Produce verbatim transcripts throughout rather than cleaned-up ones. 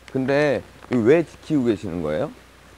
근데 이거 왜 지키고 계시는 거예요?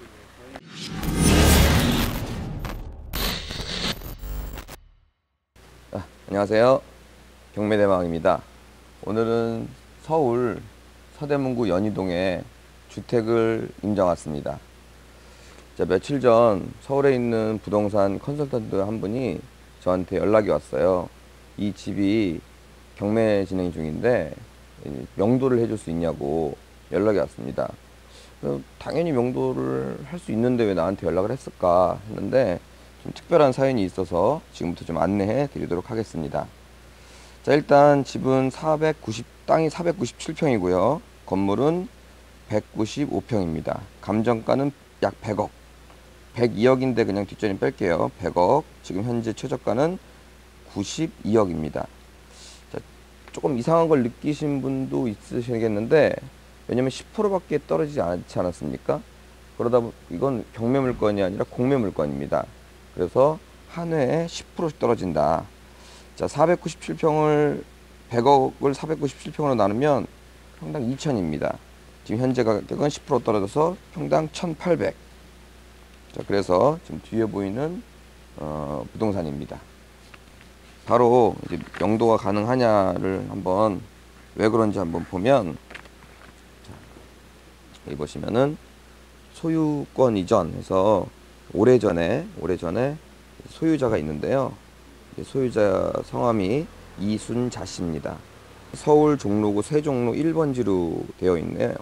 아, 안녕하세요. 경매대망입니다. 오늘은 서울 서대문구 연희동에 주택을 임장 왔습니다. 자, 며칠 전 서울에 있는 부동산 컨설턴트 한 분이 저한테 연락이 왔어요. 이 집이 경매 진행 중인데 명도를 해줄 수 있냐고 연락이 왔습니다. 당연히 명도를 할 수 있는데 왜 나한테 연락을 했을까 했는데 좀 특별한 사연이 있어서 지금부터 좀 안내해 드리도록 하겠습니다. 자, 일단 집은 사백구십, 땅이 사백구십칠 평이고요. 건물은 백구십오 평입니다. 감정가는 약 백억. 백이억인데 그냥 뒷전이 뺄게요. 백억. 지금 현재 최저가는 구십이억입니다. 자, 조금 이상한 걸 느끼신 분도 있으시겠는데, 왜냐면 십 퍼센트밖에 떨어지지 않지 않았습니까? 그러다 보니 이건 경매 물건이 아니라 공매 물건입니다. 그래서 한 회에 십 퍼센트씩 떨어진다. 자, 사백구십칠 평을 백억을 사백구십칠 평으로 나누면 평당 이천입니다. 지금 현재 가격은 십 퍼센트 떨어져서 평당 천팔백. 자, 그래서 지금 뒤에 보이는 어, 부동산입니다. 바로 이제 명도가 가능하냐를 한번 왜 그런지 한번 보면, 자, 여기 보시면은 소유권 이전해서 오래전에 오래전에 소유자가 있는데요. 소유자 성함이 이순자 씨입니다. 서울 종로구 세종로 일 번지로 되어 있네요.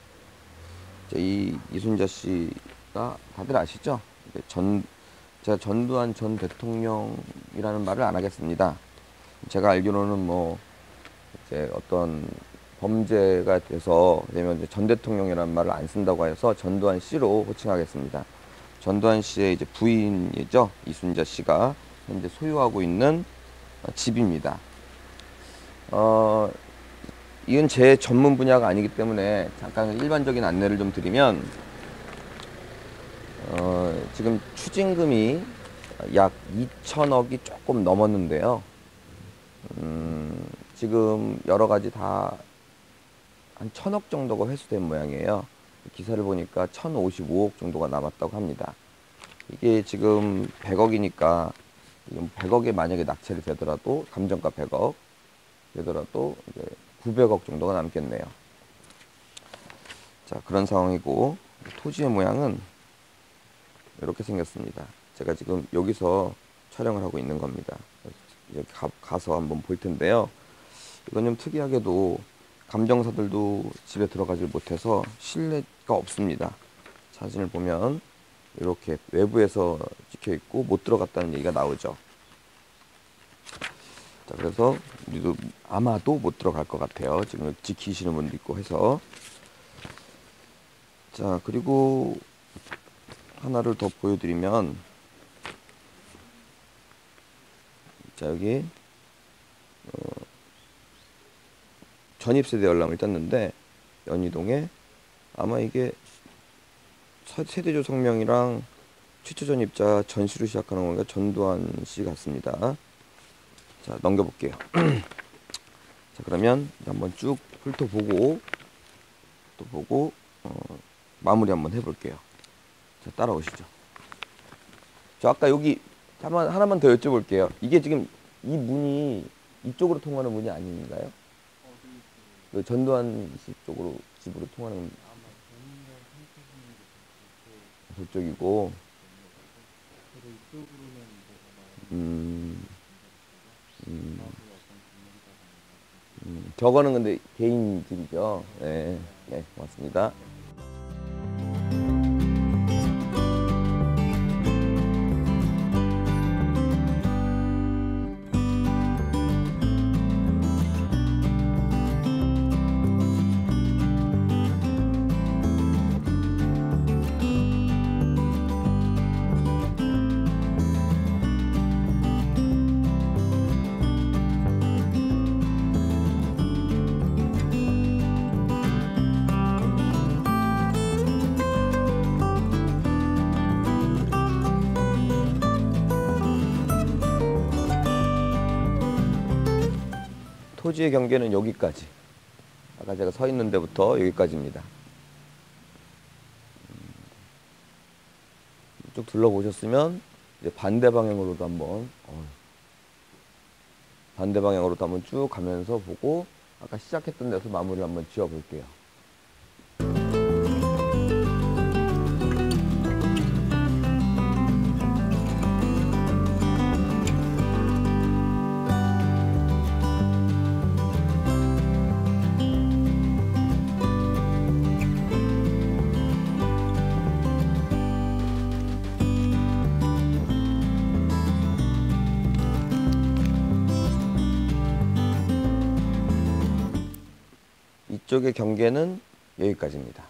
이 이순자 씨가 다들 아시죠? 전, 제가 전두환 전 대통령이라는 말을 안 하겠습니다. 제가 알기로는 뭐 이제 어떤 범죄가 돼서 되면 이제 전 대통령이라는 말을 안 쓴다고 해서 전두환 씨로 호칭하겠습니다. 전두환 씨의 이제 부인이죠. 이순자 씨가 현재 소유하고 있는 집입니다. 어, 이건 제 전문 분야가 아니기 때문에 잠깐 일반적인 안내를 좀 드리면, 어, 지금 추징금이 약 이천억이 조금 넘었는데요. 음, 지금 여러 가지 다 한 천억 정도가 회수된 모양이에요. 기사를 보니까 천오십오억 정도가 남았다고 합니다. 이게 지금 백억이니까 백억에 만약에 낙찰이 되더라도, 감정가 백억 되더라도 이제 구백억 정도가 남겠네요. 자, 그런 상황이고, 토지의 모양은 이렇게 생겼습니다. 제가 지금 여기서 촬영을 하고 있는 겁니다. 여기 가, 가서 한번 볼 텐데요. 이건 좀 특이하게도 감정사들도 집에 들어가질 못해서 실내가 없습니다. 사진을 보면 이렇게 외부에서 찍혀 있고 못 들어갔다는 얘기가 나오죠. 자, 그래서 우리도 아마도 못 들어갈 것 같아요. 지금 지키시는 분도 있고 해서. 자, 그리고 하나를 더 보여드리면, 자, 여기 어, 전입세대 열람을 떴는데 연희동에 아마 이게 세대조 성명이랑 최초 전입자 전시로 시작하는 건가 전두환 씨 같습니다. 자, 넘겨볼게요. 자, 그러면 한번 쭉 훑어보고 또 보고 어, 마무리 한번 해볼게요. 자, 따라오시죠. 저 아까 여기 하나만, 하나만 더 여쭤볼게요. 이게 지금 이 문이 이쪽으로 통하는 문이 아닌가요? 그 전두환 씨 쪽으로 집으로 통하는 저쪽이고, 음, 음, 음, 저거는 근데 개인 집이죠. 네, 네, 고맙습니다. 토지의 경계는 여기까지. 아까 제가 서 있는 데부터 여기까지입니다. 쭉 둘러보셨으면 이제 반대 방향으로도 한번 어, 반대 방향으로도 한번 쭉 가면서 보고 아까 시작했던 데서 마무리를 한번 지어 볼게요. 이쪽의 경계는 여기까지입니다.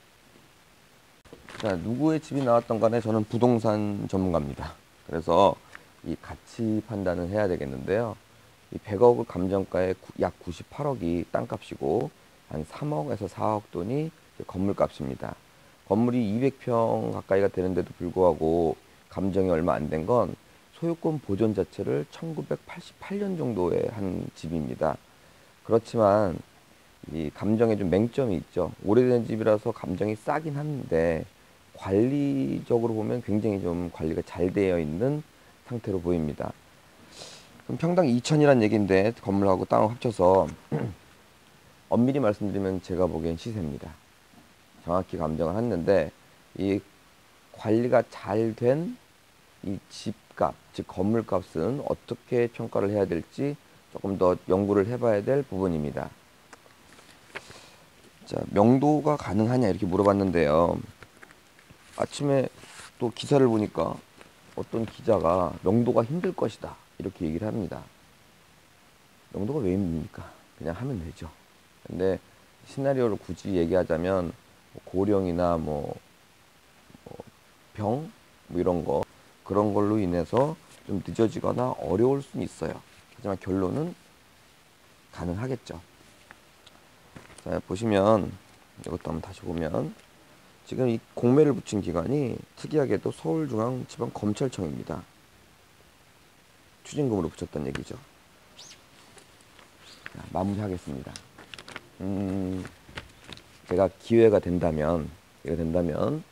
자, 누구의 집이 나왔던 간에 저는 부동산 전문가입니다. 그래서 이 가치 판단을 해야 되겠는데요. 이 백억 감정가의 약 구십팔억이 땅값이고 한 삼억에서 사억 돈이 건물값입니다. 건물이 이백 평 가까이가 되는데도 불구하고 감정이 얼마 안 된 건 소유권 보존 자체를 천구백팔십팔 년 정도에 한 집입니다. 그렇지만 이 감정에 좀 맹점이 있죠. 오래된 집이라서 감정이 싸긴 한데 관리적으로 보면 굉장히 좀 관리가 잘 되어 있는 상태로 보입니다. 그럼 평당 이천이란 얘기인데 건물하고 땅을 합쳐서 엄밀히 말씀드리면 제가 보기엔 시세입니다. 정확히 감정을 했는데 이 관리가 잘 된 이 집값, 즉 건물값은 어떻게 평가를 해야 될지 조금 더 연구를 해봐야 될 부분입니다. 자, 명도가 가능하냐 이렇게 물어봤는데요. 아침에 또 기사를 보니까 어떤 기자가 명도가 힘들 것이다 이렇게 얘기를 합니다. 명도가 왜 힘듭니까? 그냥 하면 되죠. 근데 시나리오를 굳이 얘기하자면 고령이나 뭐, 뭐 병, 뭐 이런 거 그런 걸로 인해서 좀 늦어지거나 어려울 수는 있어요. 하지만 결론은 가능하겠죠. 자, 보시면 이것도 한번 다시 보면 지금 이 공매를 붙인 기관이 특이하게도 서울중앙지방검찰청입니다. 추징금으로 붙였던 얘기죠. 자, 마무리하겠습니다. 음, 제가 기회가 된다면, 기회가 된다면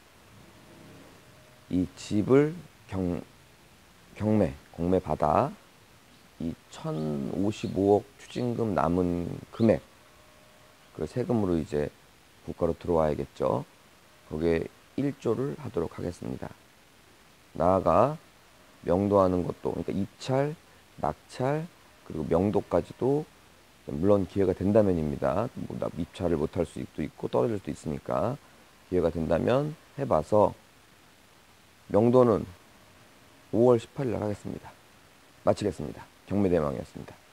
이 집을 경, 경매, 공매 받아 이 천오십오억 추징금 남은 금액, 그 세금으로 이제 국가로 들어와야겠죠. 거기에 일조를 하도록 하겠습니다. 나아가 명도하는 것도, 그러니까 입찰, 낙찰, 그리고 명도까지도 물론 기회가 된다면입니다. 뭐 입찰을 못할 수도 있고 떨어질 수도 있으니까 기회가 된다면 해봐서 명도는 오월 십팔일 날 하겠습니다. 마치겠습니다. 경매대망이었습니다.